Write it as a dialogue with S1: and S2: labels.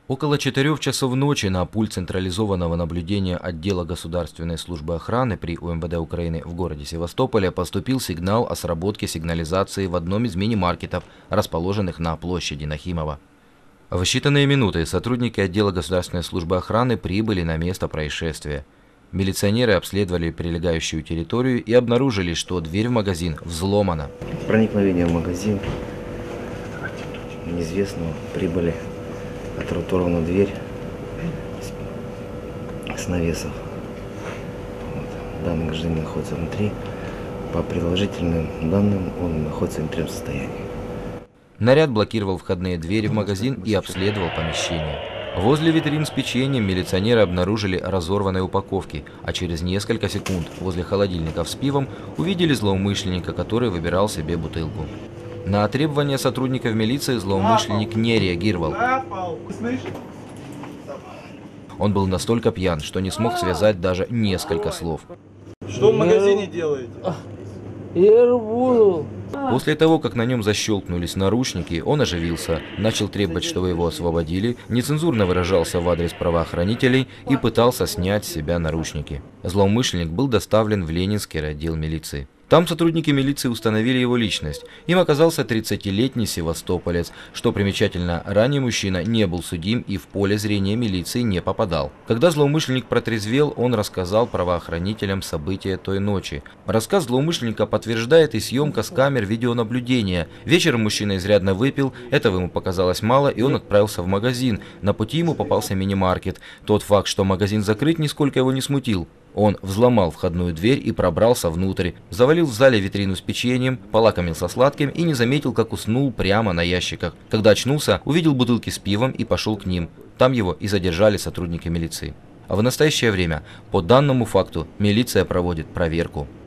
S1: Около 4 часов ночи на пульт централизованного наблюдения отдела Государственной службы охраны при УМВД Украины в городе Севастополе поступил сигнал о сработке сигнализации в одном из мини-маркетов, расположенных на площади Нахимова. В считанные минуты сотрудники отдела Государственной службы охраны прибыли на место происшествия. Милиционеры обследовали прилегающую территорию и обнаружили, что дверь в магазин взломана.
S2: Проникновение в магазин неизвестного, прибыли, отремонтирована дверь с навесов. Данный гражданин находится внутри. По предположительным данным, он находится в нетрезвом состоянии.
S1: Наряд блокировал входные двери в магазин и обследовал помещение. Возле витрин с печеньем милиционеры обнаружили разорванные упаковки, а через несколько секунд возле холодильников с пивом увидели злоумышленника, который выбирал себе бутылку. На требования сотрудников милиции злоумышленник не реагировал. Он был настолько пьян, что не смог связать даже несколько слов.
S3: Что в магазине делаете?
S4: Я работал.
S1: После того, как на нем защелкнулись наручники, он оживился, начал требовать, чтобы его освободили, нецензурно выражался в адрес правоохранителей и пытался снять с себя наручники. Злоумышленник был доставлен в Ленинский отдел милиции. Там сотрудники милиции установили его личность. Им оказался 30-летний севастополец. Что примечательно, ранее мужчина не был судим и в поле зрения милиции не попадал. Когда злоумышленник протрезвел, он рассказал правоохранителям события той ночи. Рассказ злоумышленника подтверждает и съемка с камер видеонаблюдения. Вечером мужчина изрядно выпил, этого ему показалось мало, и он отправился в магазин. На пути ему попался мини-маркет. Тот факт, что магазин закрыт, нисколько его не смутил. Он взломал входную дверь и пробрался внутрь, завалил в зале витрину с печеньем, полакомился сладким и не заметил, как уснул прямо на ящиках. Когда очнулся, увидел бутылки с пивом и пошел к ним. Там его и задержали сотрудники милиции. А в настоящее время по данному факту милиция проводит проверку.